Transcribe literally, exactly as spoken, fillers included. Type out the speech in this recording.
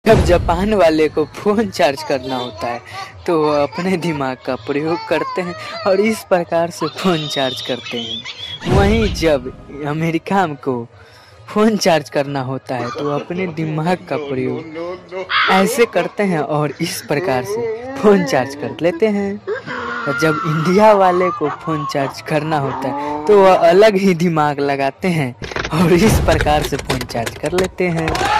जब जापान वाले को फ़ोन चार्ज करना होता है तो वो अपने दिमाग का प्रयोग करते हैं और इस प्रकार से फ़ोन चार्ज करते हैं। वहीं जब अमेरिका को फ़ोन चार्ज करना होता है तो अपने दिमाग का प्रयोग ऐसे करते हैं और इस प्रकार से फ़ोन चार्ज कर लेते हैं। जब इंडिया वाले को फ़ोन चार्ज करना होता है तो वह अलग ही दिमाग लगाते हैं और इस प्रकार से फ़ोन चार्ज कर लेते हैं।